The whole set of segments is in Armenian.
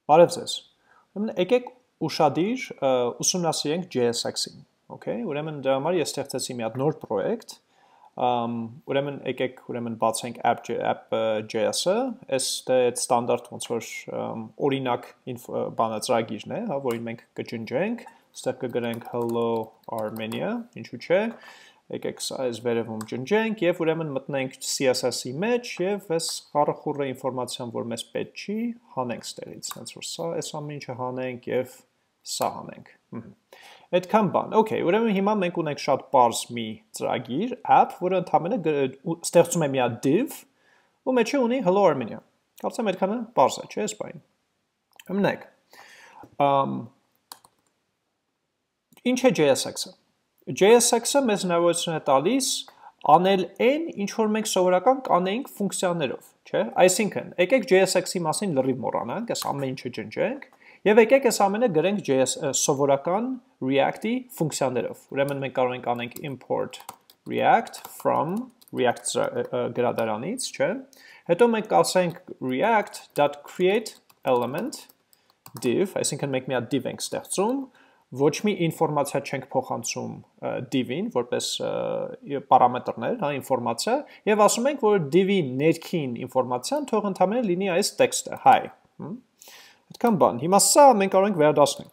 Բարև ձեզ։ Ուրեմն եկեք ուշադիր ուսումնասիրենք JSX-ին, okay? Ուրեմն դրա համար ես ստեղծեցի մի հատ նոր պրոյեկտ, ուրեմն եկեք բացենք app.js-ը, այստեղ այդ ստանդարտ ոնց որ օրինակ ծրագիրն է, հա, որին մենք կջնջենք, այստեղ կգրենք hello Armenia, ինչու՞ չէ, եկեք սա այս վերևում ջնջենք եւ ուրեմն մտնենք CSS-ի մեջ եւ այս խառախուռը ինֆորմացիան, որ մեզ պետք չի, հանենք ստեղից, հենց որ սա այս ամեն ինչը հանենք եւ սա հանենք։ Այդքան բան։ Okay, ուրեմն հիմա մենք ունենք շատ པարզ մի ծրագիր, app, որը ընդհանրապես ստեղծում է մի հատ div, ու մեջը ունի hello Armenia։ Կարծեմ այդքանը པարզ է, չէ՞, այս բանը։ Ըմնեք։ Ինչ է JSX-ը։ JSX-ը մեզ հնարավորություն է տալիս անել այն, ինչ որ մենք սովորական կանեինք ֆունկցիաներով, չէ՞։ Այսինքն, եկեք JSX-ի մասին լրիվ մոռանանք, այս ամեն ինչը ջնջենք, եւ եկեք այս ամենը գրենք սովորական React-ի ֆունկցիաներով։ Ուրեմն մենք կարող ենք անենք import React from React գրադարանից, չէ՞։ Հետո մենք կասենք react.createElement div, այսինքն մենք մի հատ div ենք ստեղծում, ոչ մի ինֆորմացիա չենք փոխանցում div-ին, որպես պարամետրներ, հա, ինֆորմացիա, եւ ասում ենք, որ div-ի ներքին ինֆորմացիան թող ընդհանրապես լինի այս տեքստը, hi։ Այդքան բան։ Հիմա սա մենք կարող ենք վերադասնենք։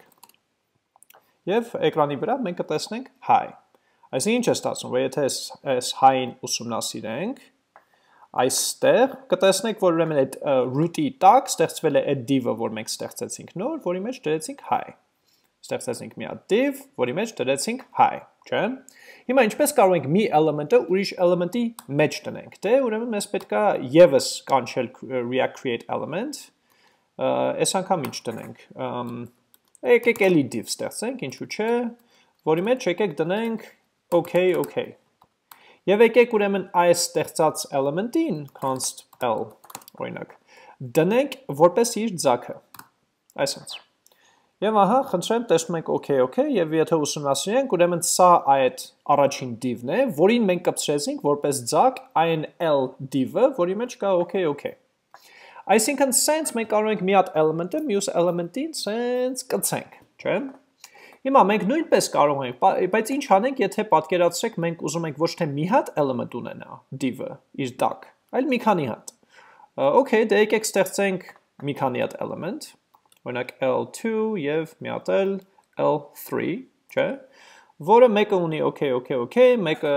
Եվ էկրանի վրա մենք կտեսնենք hi։ Այսինքն ինչ է ստացվում, որ եթե այս hi-ին ուսումնասիրենք, այստեղ կտեսնենք, որ ուրեմն այդ root-ի տակ ստեղծվել է այդ div-ը, որ մենք ստեղծեցինք նոր, որի մեջ դրեցինք hi։ Ստեղծեցինք մի հատ div, որի մեջ դրեցինք hi, չէ՞։ Հիմա ինչպես կարող ենք մի էլեմենտը ուրիշ էլեմենտի մեջ դնենք։ Դե ուրեմն մեզ պետք է եւս կանչել react create element, այս անգամ ինչ դնենք։ Եկեք էլի div ստեղծենք, ինչու՞ չէ, որի մեջ եկեք դնենք okay, okay։ Եվ եկեք ուրեմն այս ստեղծած էլեմենտին const l օրինակ դնենք որպես իր ձագը։ Այսպես։ Եվ ահա, խնդրեմ, տեսնում ենք okay, okay, եւ եթե ուսումնասիրենք, ուրեմն սա այդ առաջին div-ն է, որին մենք կպցրեցինք որպես ձագ այն l div-ը, որի մեջ կա okay, okay։ Այսինքն, սենց մենք կարող ենք մի հատ էլեմենտը մյուս էլեմենտին սենց կցենք, չէ՞։ Հիմա մենք նույնպես կարող ենք, բայց ինչ անենք, եթե պատկերացրեք, մենք ուզում ենք ոչ թե մի հատ էլեմենտ ունենա div-ը իր տակ, այլ մի քանի հատ։ Okay, դե եկեք ստեղծենք մի քանի հատ էլեմենտ, օրինակ L2 եւ մի հատ L3, չէ՞, որը մեկը ունի okay, okay, okay, մեկը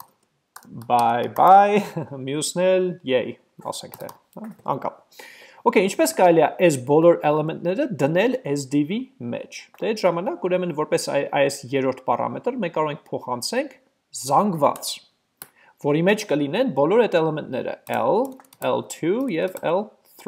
bye bye, մյուսն էլ yay, ասենք թե, անկապ։ Okay, ինչպես կարելի է այս բոլոր էլեմենտները դնել այս div-ի մեջ։ Դե այդ ժամանակ ուրեմն որպես այս երրորդ պարամետր մենք կարող ենք փոխանցենք զանգված, որի մեջ կլինեն բոլոր այդ էլեմենտները L, L2 եւ L3։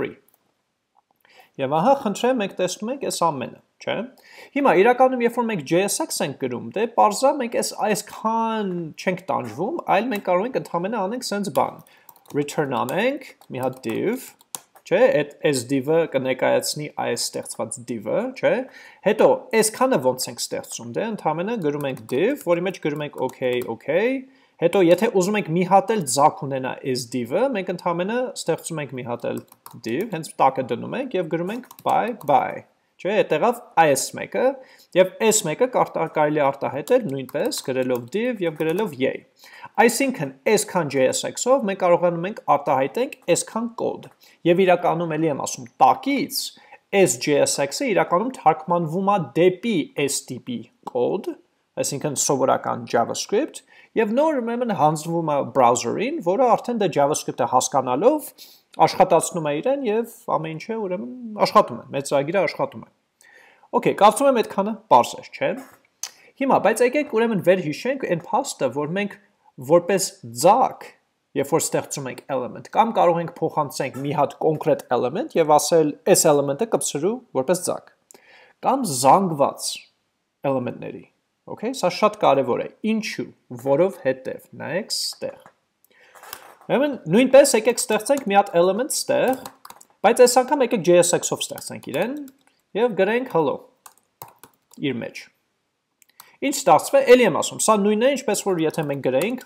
Եվ ահա, խնդրեմ, մենք տեսնում ենք այս ամենը, չէ՞։ Հիմա իրականում երբ որ մենք JSX ենք գրում, դե պարզա մենք այսքան չենք տանջվում, այլ մենք կարող ենք ընդհանրապես անենք sense բան։ Return անենք մի հատ div, չէ՞, այս div-ը կներկայացնի այս ստեղծված div-ը, չէ՞։ Հետո այսքանը ոնց ենք ստեղծում, դե ընդհանրապես գրում ենք div, որի մեջ գրում ենք okay, okay։ Հետո եթե ուզում ենք մի հատ էլ ձագ ունենա այս div-ը, մենք ընդհանրապես ստեղծում ենք մի հատ էլ div, հենց տակը դնում ենք եւ գրում ենք bye bye, չէ՞, այդտեղավ այս մեկը եւ այս մեկը կարելի արտահայտել նույնպես գրելով div եւ գրելով yay։ Այսինքն, այսքան JSX-ով մենք կարողանում ենք արտահայտենք այսքան կոդ։ Եվ իրականում էլի եմ ասում, տակից այս JSX-ը իրականում թարգմանվում է դեպի այս տիպի կոդ, այսինքն սովորական JavaScript, եւ նոր ուրեմն հանձնվում է browser-ին, որը արդեն դա JavaScript-ը հասկանալով աշխատացնում է իրեն եւ ամեն ինչը ուրեմն աշխատում է, մեծ ծրագիրը աշխատում է։ Okay, կարծում եմ այդքանը པարզ է, չէ՞։ Հիմա, բայց եկեք ուրեմն վերհիշենք այն փաստը, որ մենք որպես ձագ, երբ որ ստեղծում ենք element, կամ կարող ենք փոխանցենք մի հատ կոնկրետ element եւ ասել, այս element-ը կպցրու որպես ձագ, կամ զանգված element-ների։ Okay, սա շատ կարևոր է։ Ինչու՞, որովհետև նայեք ստեղ։ Ուրեմն նույնպես եկեք ստեղծենք մի հատ element ստեղ, բայց այս անգամ եկեք JSX-ով ստեղծենք իրեն եւ գրենք hello իր մեջ։ Ինչ ստացվում է, էլի եմ ասում, սա նույնն է, ինչպես որ եթե մենք գրենք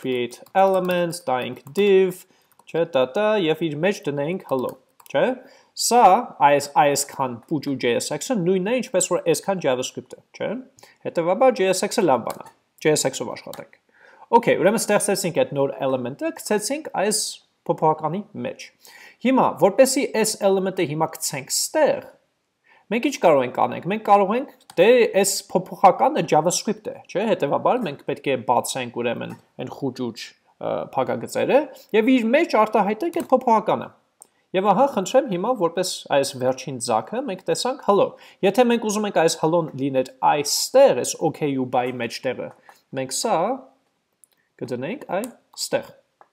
react.createElement, տայինք div, չէ, տա, եւ իր մեջ դնենք hello, չէ։ Սա այսքան պուճու JSX-ը նույնն է, ինչպես որ այսքան JavaScript-ը, չէ՞։ Հետևաբար JSX-ը լավ բան է, JSX-ով աշխատենք։ Okay, ուրեմն ստեղծեցինք այդ նոր element-ը, գցեցինք այս փոփոխականի մեջ։ Հիմա, որպեսզի այս element-ը հիմա գցենք ստեղ, մենք ինչ կարող ենք անենք։ Մենք կարող ենք դե այս փոփոխականը JavaScript է, չէ՞։ Հետևաբար մենք պետք է բացենք ուրեմն այն խուճուճ փակագծերը եւ իր մեջ արտահայտենք այդ փոփոխականը։ Եվ ահա խնդրեմ հիմա որպես այս վերջին ձագը մենք տեսանք hello։ Եթե մենք ուզում ենք այս hello-ն լիներ այստեղ, այս okay-ու by մեջտեղը, մենք սա կդնենք այստեղ։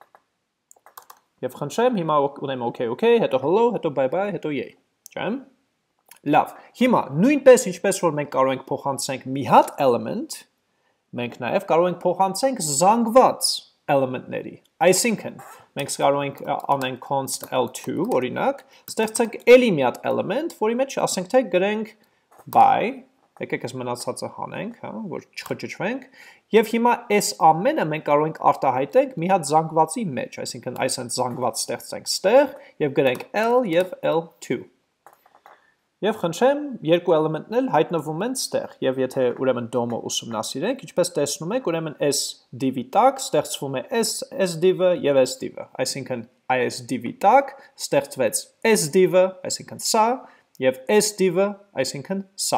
Եվ խնդրեմ հիմա ունեմ okay, հետո hello, հետո bye, հետո yay, չէ՞։ Լավ։ Հիմա նույնպես ինչպես որ մենք կարող ենք փոխանցենք մի հատ element, մենք նաև կարող ենք փոխանցենք զանգված element-ների։ Այսինքն մենք կարող ենք անենք const L2, օրինակ, ստեղծենք էլի մի հատ element, որի մեջ ասենք թե գրենք by, եկեք այս մնացածը հանենք, հա, որ չխճճվենք, եւ հիմա այս ամենը մենք կարող ենք արտահայտենք մի հատ զանգվածի մեջ, այսինքն այսպես զանգված ստեղծենք ստեղ եւ գրենք L եւ L2։ Եվ խնդրեմ, երկու էլեմենտն էլ հայտնվում են ստեղ, եւ եթե ուրեմն DOM-ը ուսումնասիրենք, ինչպես տեսնում եք, ուրեմն S div-ի տակ ստեղծվում է S div-ը եւ S div-ը, այսինքն այս div-ի տակ ստեղծվեց S div-ը, այսինքն սա, եւ S div-ը, այսինքն սա։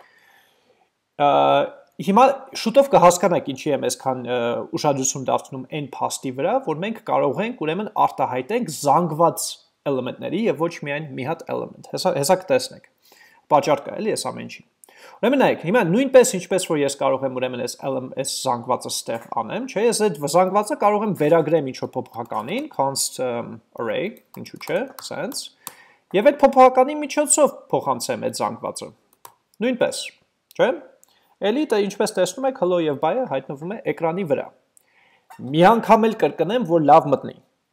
Հիմա շուտով կհասկանաք ինչի եմ այսքան ուշադրություն դարձնում այն փաստի վրա, որ մենք կարող ենք ուրեմն արտահայտենք զանգված element-ների եւ ոչ միայն մի հատ element։ Հեսա կտեսնենք։ Պատճառ կա էլի այս ամեն ինչի։ Ուրեմն նայեք, հիմա նույնպես ինչպես որ ես կարող եմ ուրեմն այս զանգվածը ստեղ անեմ, չէ՞, ես այդ զանգվածը կարող եմ վերագրեմ ինչ-որ փոփոխականին, const array, ինչու՞ չէ, sense, եւ այդ փոփոխականի միջոցով փոխանցեմ այդ զանգվածը։ Նույնպես, չէ՞։ Էլի դա ինչպես տեսնում եք, hello եւ bye-ը հայտնվում է էկրանի վրա։ Մի անգամ էլ կրկնեմ, որ լավ մտնի։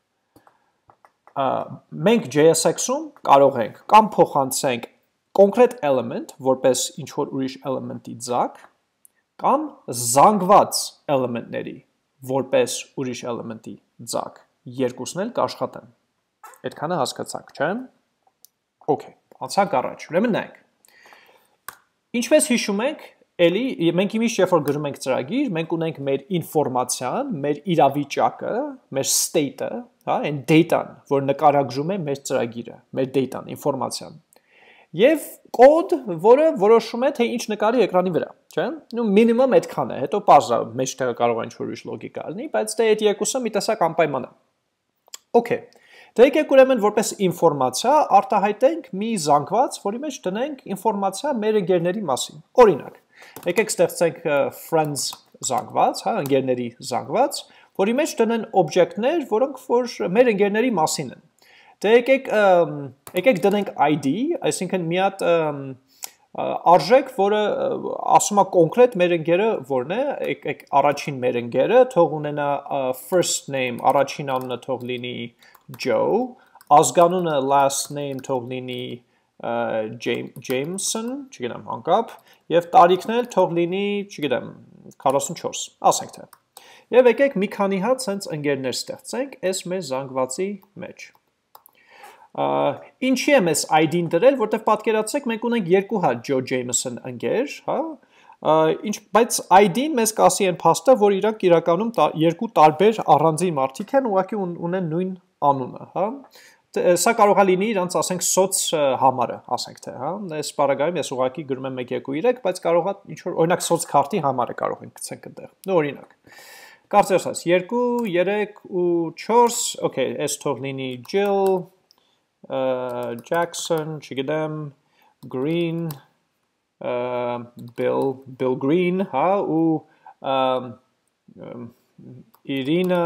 Մենք JSX-ում կարող ենք կամ փոխանցենք կոնկրետ element, որպես ինչ-որ ուրիշ element-ի ձագ, կամ զանգված element-ների, որպես ուրիշ element-ի ձագ, երկուսն էլ կաշխատեն։ Այդքանը հասկացաք, չէ՞։ Okay, անցանք առաջ։ Ուրեմն նայեք։ Ինչպես հիշում եք, էլի մենք իմիշտ երբ որ գրում ենք ծրագիր, մենք ունենք մեր ինֆորմացիան, մեր իրավիճակը, մեր state-ը, հա, այն data-ն, որ նկարագրում է մեր ծրագիրը, մեր data-ն, ինֆորմացիան։ Եվ կոդ, որը որոշում է թե ինչ նկարի էկրանի վրա, չէ՞։ Նու մինիմում այդքան է, հետո բարձր մեջտեղը կարող է ինչ-որ ուրիշ լոգիկա լինի, բայց դե այդ երկուսը մի տեսակ անպայման է։ Okay։ Դե եկեք ուրեմն որպես ինֆորմացիա արտահայտենք մի զանգված, որի մեջ դնենք ինֆորմացիա մեր ընկերների մասին։ Օրինակ, եկեք ստեղծենք friends զանգված, հա, ընկերների զանգված, որի մեջ դնեն օբյեկտներ, որոնք որ մեր ընկերների մասին են։ Դե եկեք դնենք ID, այսինքն մի հատ արժեք, որը ասում է կոնկրետ մեր ընկերը որն է, եկեք առաջին մեր ընկերը թող ունենա first name, առաջին անունը թող լինի Joe, ազգանունը last name թող լինի Jameson, չգիտեմ, անկապ, եւ տարիքն էլ թող լինի, չգիտեմ, 44, ասենք թե։ Եվ եկեք մի քանի հատ sense ընկերներ ստեղծենք այս մեր զանգվածի մեջ։ Ինչի եմ այս ID-ն դրել, որտեղ պատկերացրեք մենք ունենք երկու հատ Joe Jameson ընկեր, հա, բայց ID-ն մեզ կասի այն փաստը, որ իրանք իրականում երկու տարբեր առանձին մարդիկ են, ուղղակի ունեն նույն անունը, հա։ Սա կարող է լինի իրանց ասենք սոց համարը, ասենք թե, հա։ Այս բaragայում ես ուղղակի գրում եմ 1 2 3, բայց կարող է ինչ որ օրինակ սոց քարտի համարը կարող ենք գցենք այնտեղ։ Նո օրինակ։ Կարծես ասած 2 3 ու 4, okay, այս թող լինի Jill Jackson, չգիտեմ, Green, Bill Green, հա, ու Irina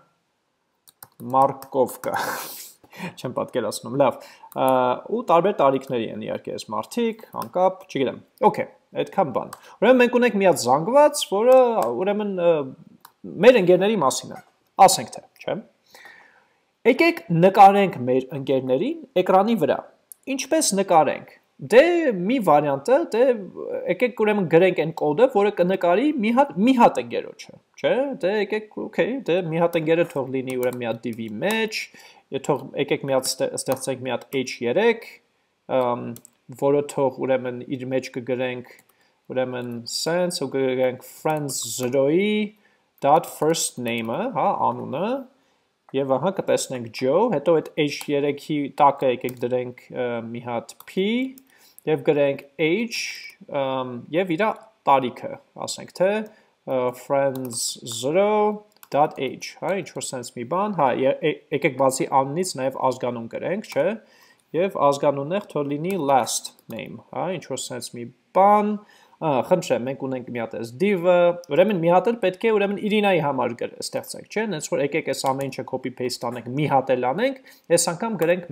Markovka, չեմ պատկերացնում, լավ, ու տարբեր տարիքների են իհարկե այս մարդիկ, անկապ, չգիտեմ, okay, այդքան բան, ուրեմն մենք ունենք մի հատ զանգված, որը ուրեմն մեր ընկերների մասին է, ասենք թե, չէ՞։ Եկեք նկարենք մեր ընկերներին էկրանի վրա։ Ինչպես նկարենք։ Դե մի վարիանտը, դե եկեք ուրեմն գրենք այն կոդը, որը կնկարի մի հատ ընկերոջը, չէ՞։ Դե եկեք, okay, դե մի հատ ընկերը թող լինի ուրեմն մի հատ div-ի մեջ, եկեք մի հատ ստեղծենք մի հատ h3, որը թող ուրեմն իր մեջ կգրենք ուրեմն sense ու կգրենք friends 0-ի dot first name-ը, հա, անունը, եւ ահա կտեսնենք Joe, հետո այդ h3-ի տակը եկեք դրենք մի հատ p եւ գրենք age եւ իր տարիքը, ասենք թե friends 0.age, հա, ինչ որ sense մի բան, հա, եկեք բացի անունից նաեւ ազգանուն գրենք, չէ, եւ ազգանուններ թող լինի last name, հա, ինչ որ sense մի բան, խնդրեմ, մենք ունենք մի հատ էս div-ը, ուրեմն մի հատ էլ պետք է ուրեմն Իրինայի համար ստեղծենք, չէ, հենց որ եկեք այս ամեն ինչը copy paste անենք, մի հատ էլ անենք, այս անգամ գրենք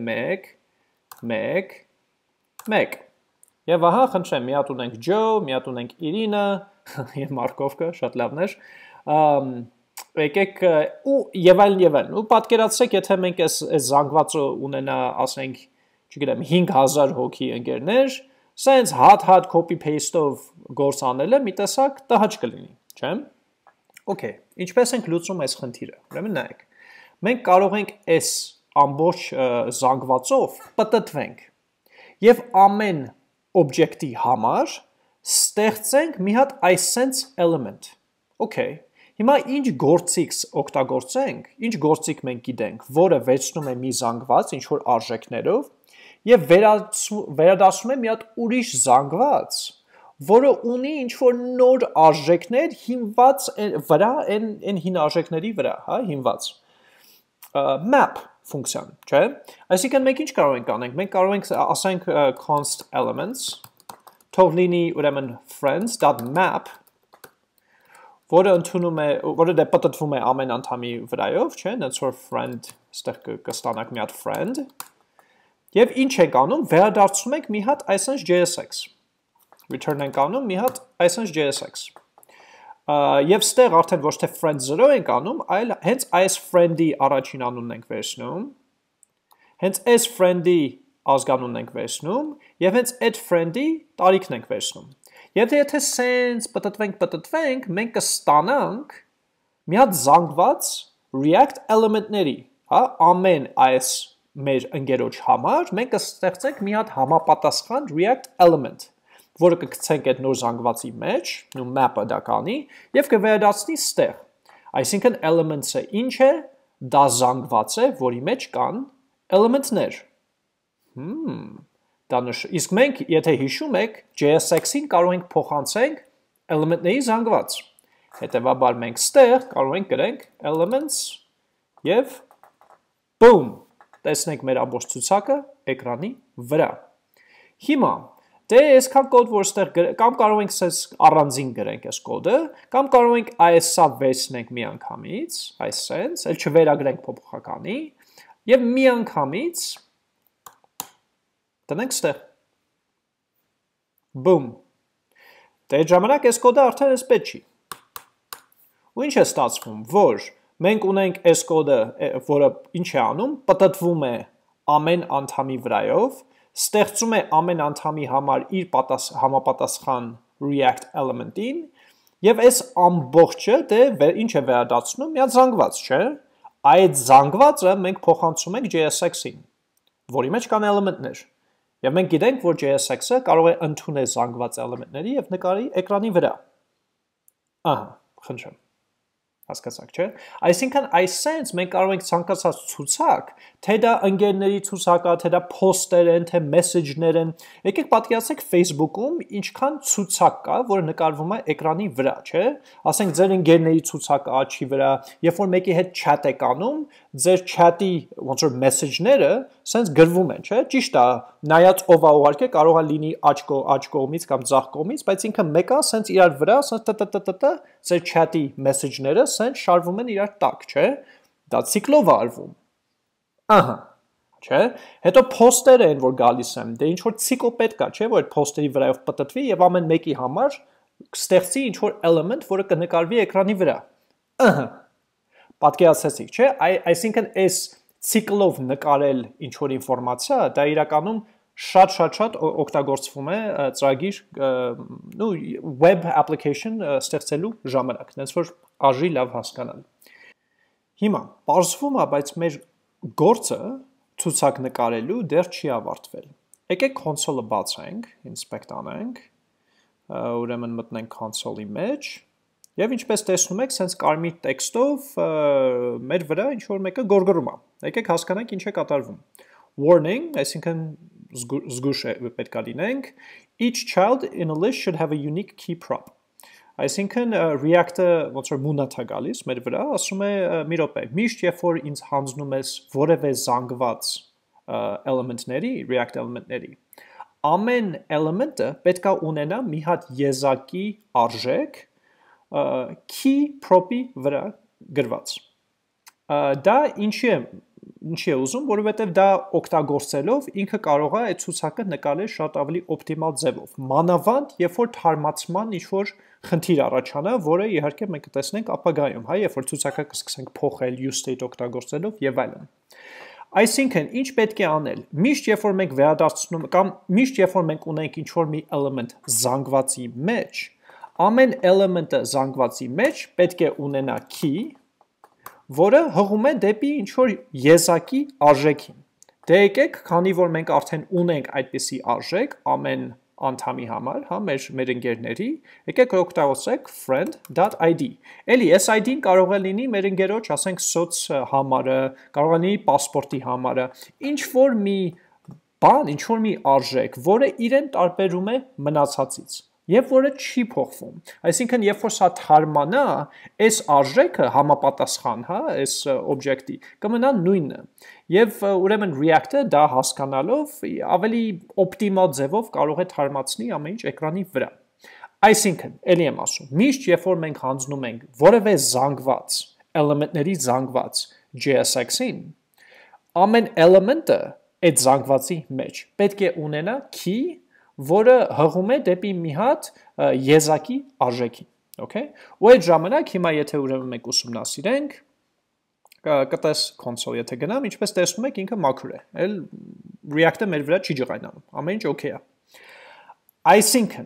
1 Եվ ահա, խնդրեմ, մի հատ ունենք Joe, մի հատ ունենք Իրինա, եւ Մարկովկը, շատ լավն էր, եկեք, եւ այլն, ու պատկերացրեք, եթե մենք այս զանգվածը ունենա, ասենք, չգիտեմ, 5000 հոգի ընկերներ, սենց հատ copy paste-ով գործ անելը մի տեսակ տհաճ կլինի, չէ՞։ Okay, ինչպես ենք լուծում այս խնդիրը։ Ուրեմն նայեք։ Մենք կարող ենք այս ամբողջ զանգվածով պտտվենք եւ ամեն օբյեկտի համար ստեղծենք մի հատ iSense element։ Okay, հիմա ինչ գործիք օգտագործենք, ինչ գործիք մենք գիտենք, որը վերցնում է մի զանգված ինչ որ արժեքներով եւ վերադասում է մի հատ ուրիշ զանգված, որը ունի ինչ որ նոր արժեքներ հիմնված վրա այն հին արժեքների վրա, հա, հիմնված map ֆունկցիան, չէ՞։ Այսինքն մենք ինչ կարող ենք անենք, մենք կարող ենք ասենք const elements թող լինի ուրեմն friends.map, որը ընդունում է, որը դե պատտվում է ամեն անդամի վրայով, չէ՞, հենց որ friend ստեղ կստանանք մի հատ friend, եւ ինչ ենք անում, վերադարձում ենք մի հատ iSense JSX, return ենք անում մի հատ iSense JSX, եւ ստեղ արդեն ոչ թե friend 0 ենք անում, այլ հենց այս friend-ի առաջին անունն ենք վերցնում, հենց այս friend-ի ազգանունն ենք վերցնում, եւ հենց այդ friend-ի տարիքն ենք վերցնում։ Եթե սենց պտտվենք, մենք կստանանք մի հատ զանգված React element-ների, հա, ամեն այս մեր ընկերոջ համար, մենք կստեղծենք մի հատ համապատասխան React element, որը կգցենք այդ նոր զանգվածի մեջ, ու map-ը դա կանի, եւ կվերադառնի ստեղ։ Այսինքն elements-ը ինչ է, դա զանգված է, որի մեջ կան element-ներ։ Իսկ մենք, եթե հիշում եք, JSX-ին կարող ենք փոխանցենք element-ների զանգված։ Հետևաբար մենք ստեղ կարող ենք գրենք elements եւ boom, տեսնենք մեր ամբողջ ցուցակը էկրանի վրա։ Հիմա դե այսքան կոդ, որ ստեղ կամ կարող ենք սենց առանձին գրենք այս կոդը, կամ կարող ենք այս-սա վերցնենք մի անգամից, այս սենց, էլ չվերագրենք փոփոխականի, եւ մի անգամից տնենք ստեղ։ Boom։ Դե այդ ժամանակ այս կոդը արդեն էսպես չի։ Ու ինչ է ստացվում, որ մենք ունենք այս կոդը, որը ինչ է անում, պտտվում է ամեն անդամի վրայով, ստեղծում է ամեն անդամի համար իր համապատասխան React element-ին, եւ այս ամբողջը դե ինչ է վերադարձնում, մի հատ զանգված, չէ՞։ Այդ զանգվածը մենք փոխանցում ենք JSX-ին, որի մեջ կան element-ներ։ Եվ մենք գիտենք, որ JSX-ը կարող է ընդունել զանգված element-ների եւ նկարի էկրանի վրա։ Ահա, խնդրեմ։ Հասկացաք, չէ՞։ Այսինքն iSense մենք կարող ենք ցանկացած ցուցակ, թե դա ընկերների ցուցակ է, թե դա post-եր են, թե message-ներ են, եկեք պատկերացրեք Facebook-ում ինչքան ցուցակ կա, որը նկարվում է էկրանի վրա, չէ՞։ Ասենք ձեր ընկերների ցուցակը աչքի վրա, երբ որ մեկի հետ chat եք անում, ձեր chat-ի ոնց որ message-ները սենց գրվում են, չէ՞։ Ճիշտ է, նայած ով է ուղարկե կարող է լինի աջ կողմից կամ ձախ կողմից, բայց ինքը մեկը սենց իրար վրա, սենց ձեր chat-ի message-ները սենց շարվում են իրար տակ, չէ՞։ Դա ցիկլով է արվում։ Ահա, չէ՞։ Հետո post-երը են, որ գալիս են, դե ինչ որ ցիկլ պետք է, չէ՞, որ այդ post-երի վրայով պտտվի եւ ամեն մեկի համար ստեղծի ինչ որ element, որը կնկարվի էկրանի վրա։ Ահա։ Պատկերացրեցիք, չէ՞։ Այսինքն այս ցիկլով նկարել ինչ որ ինֆորմացիա, դա իրականում շատ օգտագործվում է ծրագիր, web application ստեղծելու ժամանակ, հենց որ արժի լավ հասկանալ։ Հիմա, պարզվում է, բայց մեր գործը ցուցակ նկարելու դեռ չի ավարտվել։ Եկեք console-ը բացենք, inspect անենք, ուրեմն մտնենք console-ի մեջ, եւ ինչպես տեսնում եք, sense կարմիր տեքստով մեր վրա ինչ որ մեկը գորգռում է։ Եկեք հասկանանք ինչ է կատարվում։ Warning, այսինքն զգուշ պետք է լինենք, each child in a list should have a unique key prop։ Այսինքն React-ը ոնց որ մունաթ է գալիս մեր վրա, ասում է մի րոպե, միշտ երբ որ ինձ հանձնում ես որևէ զանգված էլեմենտների, React էլեմենտների, ամեն էլեմենտը պետք է ունենա մի հատ եզակի արժեք key prop-ի վրա գրված։ Դա ինչի է ուզում, որովհետև դա օգտագործելով ինքը կարող է այդ ցուցակը նկարել շատ ավելի օպտիմալ ձևով։ Մանավանդ, երբ որ թարմացման ինչ-որ խնդիր առաջանա, որը իհարկե մենք կտեսնենք ապագայում, հա, երբ որ ցուցակը կսկսենք փոխել useState օգտագործելով եւ այլն։ Այսինքն, ինչ պետք է անել։ Միշտ երբ որ մենք վերադարձնում կամ միշտ երբ որ մենք ունենք ինչ-որ մի element զանգվածի մեջ, ամեն էլեմենտը զանգվածի մեջ պետք է ունենա key, որը հղում է դեպի ինչ-որ եզակի արժեքին։ Դե եկեք, քանի որ մենք արդեն ունենք այդպիսի արժեք ամեն անդամի համար, հա, մեր ընկերների, եկեք օգտագործենք friend.id։ Էլի, այս ID-ն կարող է լինի մեր ընկերոջ, ասենք, սոց համարը, կարող է լինի պասպորտի համարը, ինչ-որ մի բան, ինչ-որ մի արժեք, որը իրեն տարբերում է մնացածից։ Եվ որը չի փոխվում։ Այսինքն, երբ որ սա թարմանա, այս արժեքը համապատասխան, հա, այս օբյեկտի, կմնա նույնը։ Եվ ուրեմն React-ը դա հասկանալով ավելի օպտիմալ ձևով կարող է թարմացնի ամեն ինչ էկրանի վրա։ Այսինքն, ելի եմ ասում, միշտ երբ որ մենք հանձնում ենք որևէ զանգված, էլեմենտների զանգված JSX-ին, ամեն էլեմենտը այդ զանգվածի մեջ պետք է ունենա key, որը հղում է դեպի մի հատ եզակի արժեքին, okay? Ու այդ ժամանակ հիմա եթե ուրեմն մենք ուսումնասիրենք, կտես console եթե գնամ, ինչպես տեսնում եք ինքը մաքուր է, էլ React-ը մեր վրա չի ջղայնանում, ամեն ինչ okay է։ Այսինքն,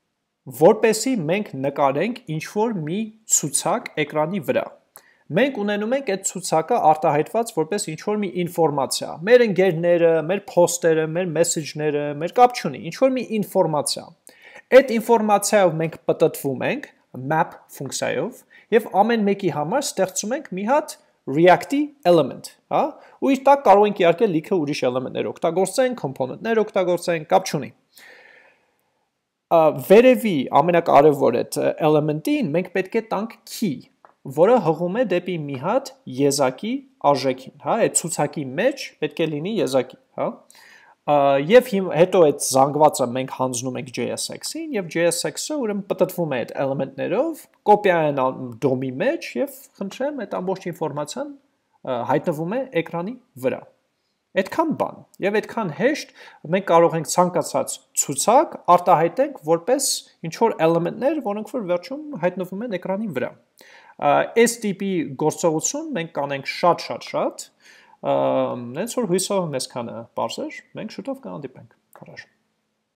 որպեսի մենք նկարենք ինչ-որ մի ցուցակ էկրանի վրա, մենք ունենում ենք այդ ցուցակը արտահայտված որպես ինչ-որ մի ինֆորմացիա, մեր ընկերները, մեր post-երը, մեր message-ները, մեր կապ չունի, ինչ-որ մի ինֆորմացիա։ Այդ ինֆորմացիայով մենք պտտվում ենք map ֆունկցիայով եւ ամեն մեկի համար ստեղծում ենք մի հատ React-ի element, հա? Ու իր տակ կարող ենք իհարկե լիքը ուրիշ էլեմենտներ օգտագործենք, component-ներ օգտագործենք, կապ չունի։ Վերևի ամենակարևոր այդ element-ին մենք պետք է տանք key, որը հղում է դեպի մի հատ եզակի արժեքին, հա, այդ ցուցակի մեջ պետք է լինի եզակի, հա, եւ հետո այդ զանգվածը մենք հանձնում ենք JSX-ին եւ JSX-ը ուրեմն պտտվում է այդ էլեմենտներով, կոպիա են DOM-ի մեջ եւ խնդրեմ այդ ամբողջ ինֆորմացիան հայտնվում է էկրանի վրա։ Այդքան բան եւ այդքան հեշտ մենք կարող ենք ցանկացած ցուցակ արտահայտենք որպես ինչ որ էլեմենտներ, որոնք որ վերջում հայտնվում են էկրանի վրա։ Այս տիպի գործողություն մենք կանենք շատ, հենց որ հույսով մեզ քանը բարձր, մենք շուտով կհանդիպենք։ Хорошо։